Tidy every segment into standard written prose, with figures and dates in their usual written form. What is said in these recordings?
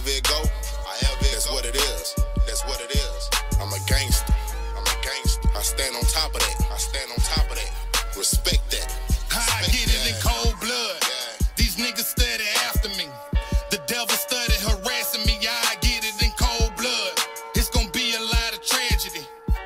However it go, that's what it is. That's what it is. I'm a gangster. I'm a gangster. I stand on top of that. I stand on top of that. Respect that. I get it in cold blood. These niggas steady after me. The devil steady harassing me. I get it in cold blood. It's gonna be a lot of tragedy.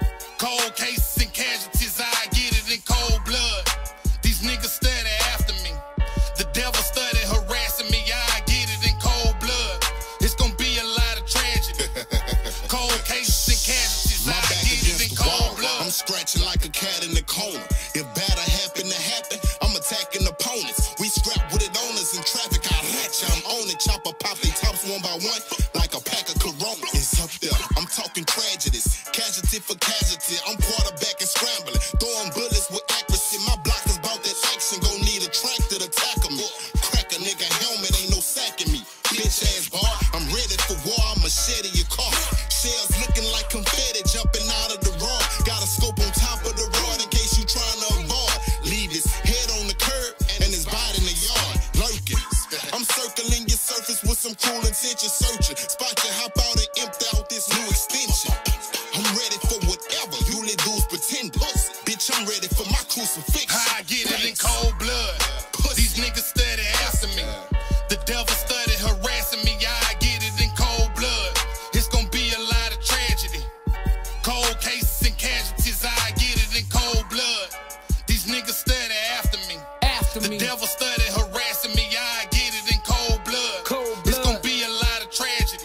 Cold cases and casualties. I get it in cold blood. These niggas steady after me. The devil steady harassing me. I get it in cold blood. It's gonna be a lot of tragedy. Cold cases and casualties. I get it in cold blood. I'm scratching like a cat in the corner. If batter happen to happen, I'm attacking opponents. We scrap with it on us in traffic. I ratchet, I'm on it. Chopper pop they tops one by one like a pack of Corona. It's up there. I'm talking tragedies. Casualty for casualty. I'm quarterback and scrambling. Throwing bullets with accuracy. My block is about that action. Gon' need a tractor to tackle me. Crack a nigga helmet, ain't no sacking me. Bitch ass bar. I'm ready for war. I'm machete your car. Shells looking like confetti jumping out of the raw. Got a scope on top of the rod in case you trying to avoid. Leave his head on the curb and his body in the yard. Lurking. I'm circling your surface with some cruel intention. Searching. Spot you, hop out and empty out this new extension. I'm ready for whatever you little dudes pretend. Bitch, I'm ready for my crucifixion. I get it in cold blood. These niggas steady after me. The devil steady harassing me. I get it in cold blood. It's gonna be a lot of tragedy. Cold cases and casualties. I get it in cold blood. These niggas steady after me. The devil steady harassing me. I get it in cold blood. It's gonna be a lot of tragedy.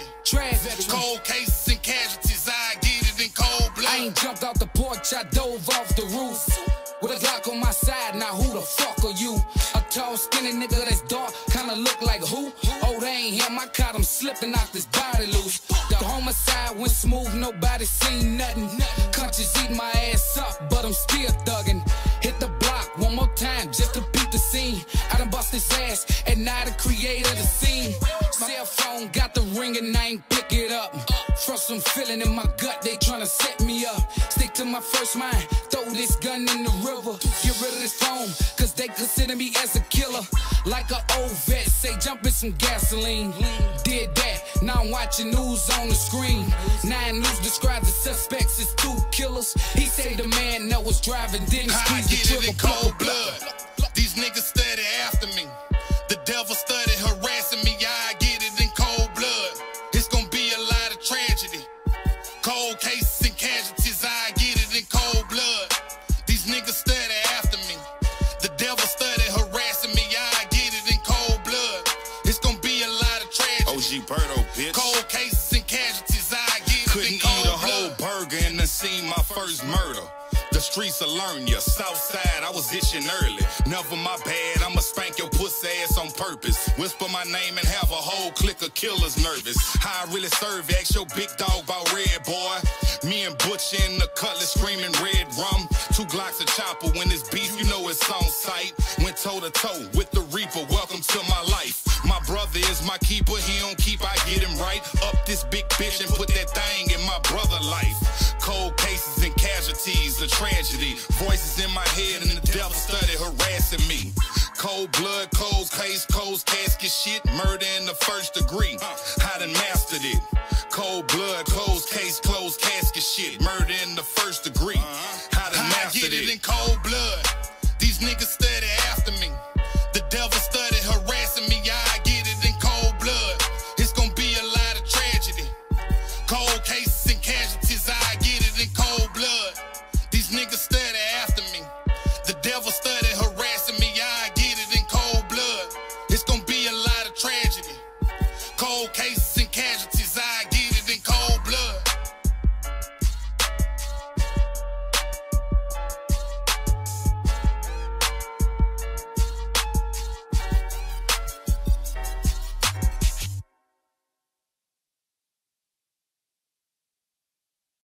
Cold cases and casualties. I get it in cold blood. I ain't jumped off the porch, I dove off the roof. With a Glock on my side, now who the fuck are you? A tall, skinny nigga that's dark, kinda look like who? Oh, they ain't him, I caught him slipping out this body loose. The homicide went smooth, nobody seen nothing. Conscious eating my ass up, but I'm still thugging. Hit the block one more time just to beat the scene. I done bust his ass, and now the creator the scene. Cell phone got the ring and I ain't pick it up. Trust some feeling in my gut, they tryna set me up. Stick to my first mind, throw this gun in the river. Get rid of this phone, cause they consider me as a killer. Like an old vet, say jump in some gasoline. Did that, now I'm watching news on the screen. 9 News describes the suspects as 2 killers. He say the man that was driving didn't I squeeze the get it trigger. in cold blood. These niggas steady after me. The devil steady harassing me. I get it in cold blood. It's gonna be a lot of tragedy. Cold cases and casualties. I get it in cold blood. These niggas steady after me. The devil steady harassing me. I get it in cold blood. It's gonna be a lot of tragedy. OG Birdo, bitch. Cold cases and casualties. I get it Couldn't in cold eat a blood. whole burger and then seen my first murder. The streets will learn ya. Southside, I was itching early. Never my bad, I'ma spank your pussy ass on purpose. Whisper my name and have a whole clique of killers nervous. How I really serve, ask your big dog about red, boy. Me and Butch in the cutlass screaming red rum. 2 Glocks of chopper, when it's beef, you know it's on sight. Went toe to toe with the Reaper, welcome to my life. My brother is my keeper, he don't keep, I get him right. Up this big bitch and put that thing in my brother life. Cold cases and casualties, a tragedy. Voices in my head and the devil steady harassing me. Cold blood, cold case, cold casket shit. Murder in the 1st degree. I done mastered it. Cold blood, cold case, closed casket shit. Murder in the 1st degree. I done mastered it. I get it in cold blood. These niggas